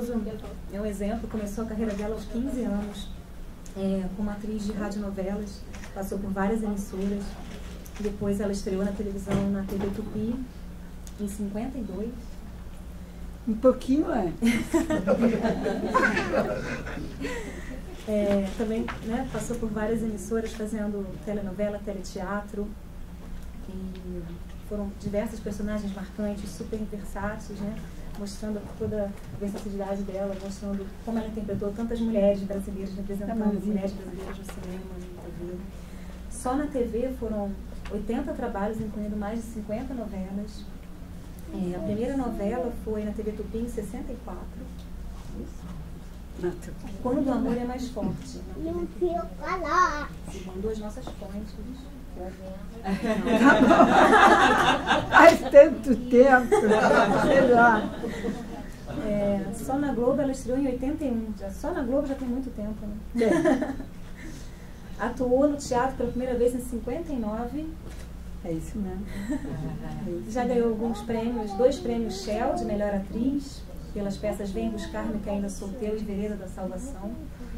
Cardoso é um exemplo, começou a carreira dela aos 15 anos, como atriz de radionovelas, passou por várias emissoras, depois ela estreou na televisão, na TV Tupi, em 52. Um pouquinho também, né, passou por várias emissoras fazendo telenovela, teleteatro, e foram diversos personagens marcantes, super versáteis, né, mostrando toda a versatilidade dela, mostrando como ela interpretou tantas mulheres brasileiras, representando mulheres brasileiras no cinema, na TV. Só na TV foram 80 trabalhos, incluindo mais de 50 novelas. A primeira novela foi na TV Tupi em 64. Quando o Amor é Mais Forte. Segundo as nossas fontes. Faz tanto tempo, sei lá. Só na Globo ela estreou em 81. Só na Globo já tem muito tempo, né? Atuou no teatro pela primeira vez em 59. É isso mesmo. Já ganhou alguns prêmios, 2 prêmios Shell de melhor atriz, pelas peças Vem Buscar-me que ainda sou teu e Vereda da Salvação.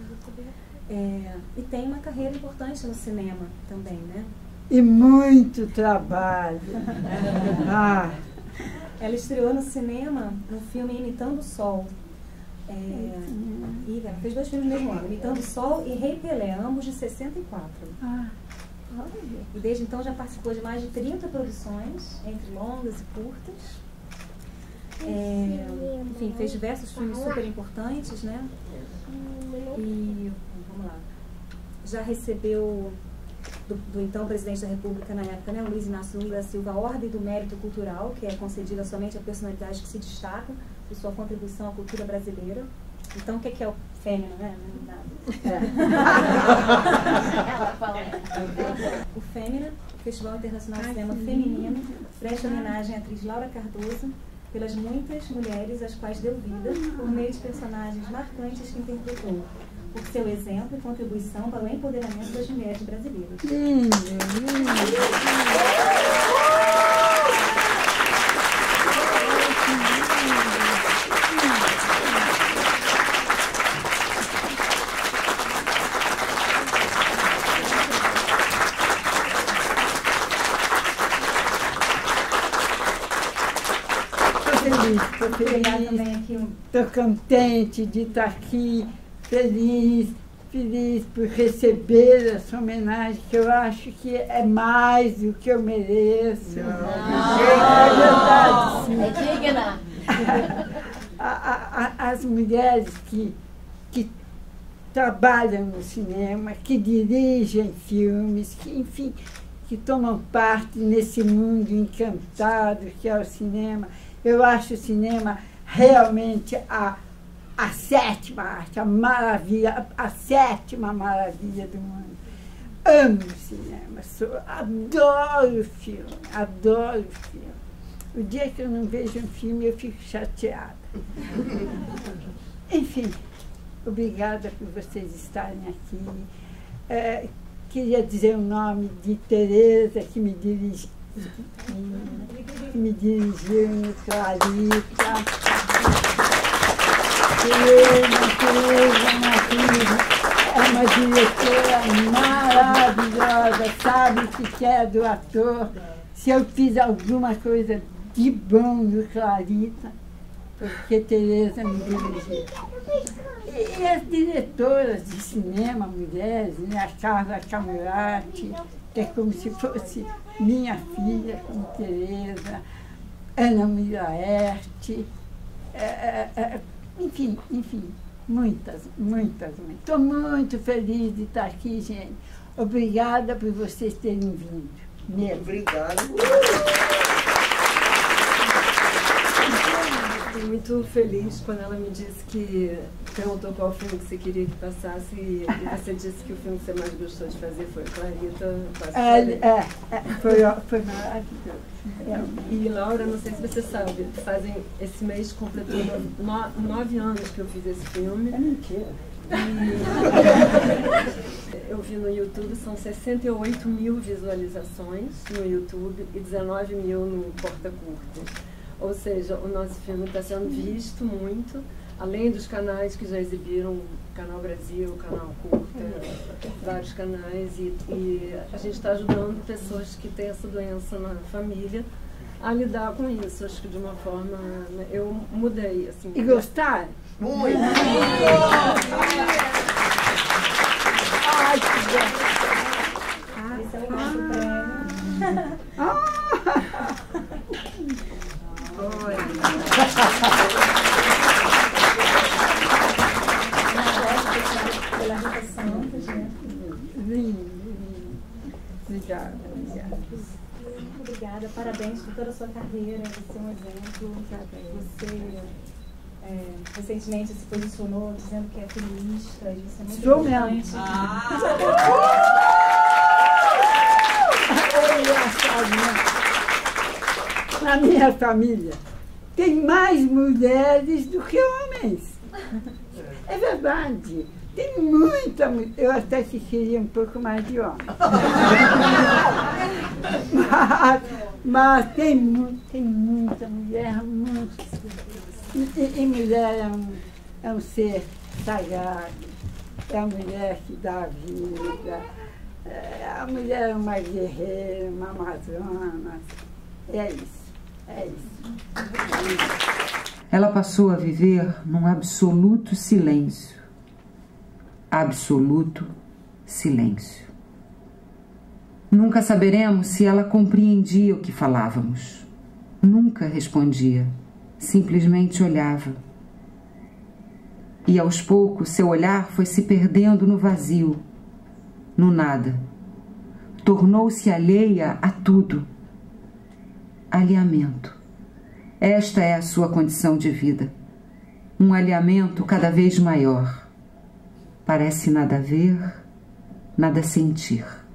E tem uma carreira importante no cinema também, né? E muito trabalho. Ela estreou no cinema no filme Imitando o Sol. E ela fez 2 filmes no mesmo ano, Imitando o Sol e Rei Pelé, ambos de 64. E desde então já participou de mais de 30 produções, entre longas e curtas. Enfim, fez diversos filmes super importantes, né? E, vamos lá, já recebeu do então presidente da República na época, né, Luiz Inácio Lula da Silva, a Ordem do Mérito Cultural, que é concedida somente a personalidades que se destacam por sua contribuição à cultura brasileira. Então, o que é o fêmea, né? O Fêmea, Festival Internacional de Cinema Feminino, presta homenagem à atriz Laura Cardoso pelas muitas mulheres às quais deu vida por meio de personagens marcantes que interpretou, por seu exemplo e contribuição para o empoderamento das mulheres brasileiras. Estou contente de estar aqui, feliz por receber essa homenagem, que eu acho que é mais do que eu mereço. É verdade, sim. É digna. As mulheres que trabalham no cinema, que dirigem filmes, que, enfim, que tomam parte nesse mundo encantado que é o cinema. Eu acho o cinema realmente a 7ª arte, a maravilha, a 7ª maravilha do mundo. Amo o cinema, adoro filme, adoro filme. O dia que eu não vejo um filme, eu fico chateada. Enfim, obrigada por vocês estarem aqui. Queria dizer o nome de Tereza, que me dirigiu no Clarita. Tereza é uma diretora maravilhosa, sabe o que é do ator. Se eu fiz alguma coisa de bom no Clarita, porque Tereza me dirigiu. E as diretoras de cinema, mulheres, né? A Carla Camurati, que é como se fosse minha filha, como Tereza, Ana Miraerte, enfim, muitas. Estou muito feliz de estar aqui, gente. Obrigada por vocês terem vindo. Mesmo. Obrigado. Fiquei muito feliz quando ela me disse que perguntou qual filme que você queria que passasse e você disse que o filme que você mais gostou de fazer foi Clarita. Foi maravilhoso. E Laura, não sei se você sabe, esse mês completou 9 anos que eu fiz esse filme. É mentira. Eu vi no YouTube, são 68 mil visualizações no YouTube e 19 mil no Porta Curtas. Ou seja, o nosso filme está sendo visto muito, além dos canais que já exibiram, Canal Brasil, Canal Curta, vários canais, e a gente está ajudando pessoas que têm essa doença na família a lidar com isso. Acho que de uma forma, eu mudei, assim. E gostaram? Muito! Ai, que bom! Esse é o nosso prêmio. Pela Rita Santos, né? Lindo, lindo. Obrigada, obrigada. Muito obrigada, parabéns por toda a sua carreira, você é um exemplo. Você recentemente se posicionou dizendo que é feminista, isso é muito Sou importante. mesmo. Na minha família tem mais mulheres do que homens. É verdade. Tem muita mulher. Eu até que queria um pouco mais de homem. Mas tem muita mulher, muito. E mulher é um ser sagrado. É a mulher que dá vida. A mulher é uma guerreira, uma amazona. É isso. É isso. Ela passou a viver num absoluto silêncio. Absoluto silêncio. Nunca saberemos se ela compreendia o que falávamos. Nunca respondia. Simplesmente olhava. E aos poucos seu olhar foi se perdendo no vazio, no nada. Tornou-se alheia a tudo. Alheamento. Esta é a sua condição de vida. Um alheamento cada vez maior. Parece nada ver, nada sentir.